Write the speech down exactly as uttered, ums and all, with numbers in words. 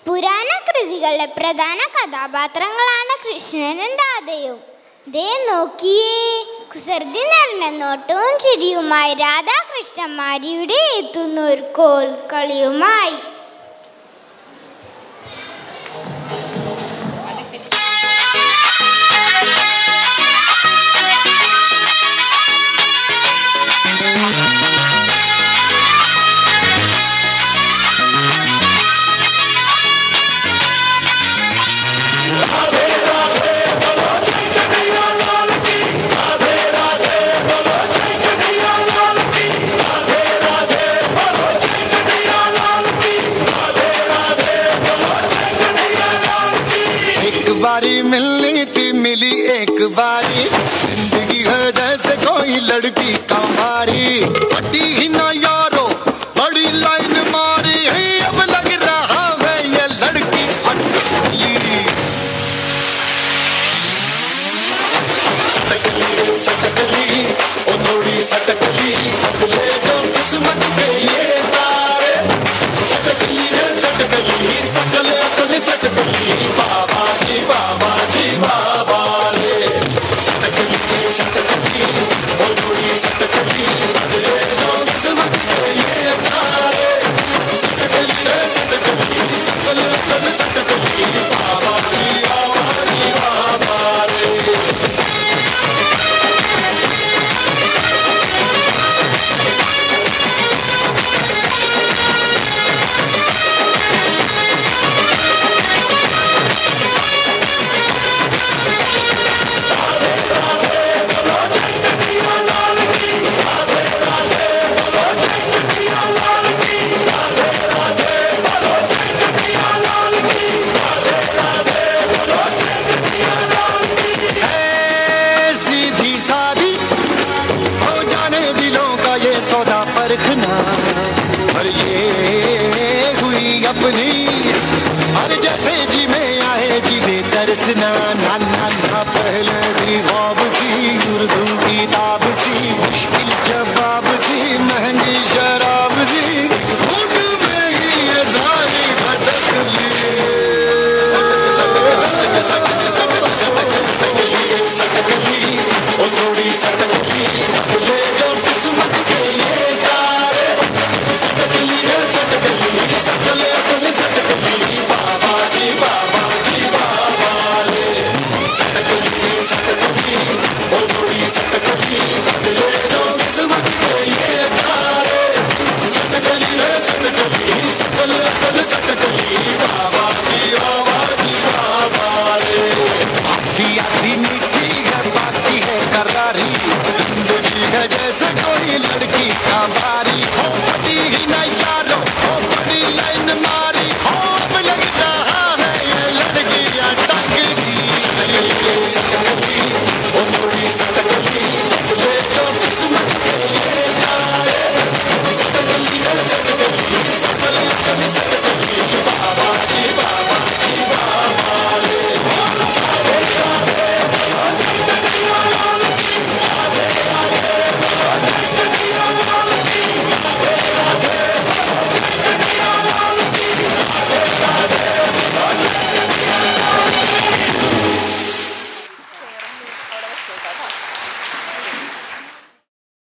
പുരാണ കൃതികളിലെ പ്രധാന കഥാപാത്രങ്ങളാണ് കൃഷ്ണനും രാധയും. ദേ നോക്കിയേ, കുസൃതി നിറഞ്ഞ നോട്ടവും ചിരിയുമായി രാധാകൃഷ്ണന്മാരിവിടെ എത്തുന്ന ഒരു കോൽക്കളിയുമായി. बारी मिलनी थी मिली एक बारी, जिंदगी है जैसे कोई लड़की कमारी, पट्टी ही ना यारो बड़ी लाइन मारी है, अब लग रहा है ये लड़की अटकली। सटकली सटकली ओ थोड़ी सटकली, बदले जो किस्मत के ये तारे, सटकली सटकली सकल अकल सटकली, बाबा जी बाबा जी बाबा रे, सटकली सटकली ओ थोड़ी सटकली, बदले जो किस्मत के ये तारे, सटकली सटकली सकल अकल सटकली, बाबा जी बाबा जी बाबा रे। और ये हुई अपनी, और जैसे जी में आए जी दे तरसना, ना ना ना पहले भी ख्वाब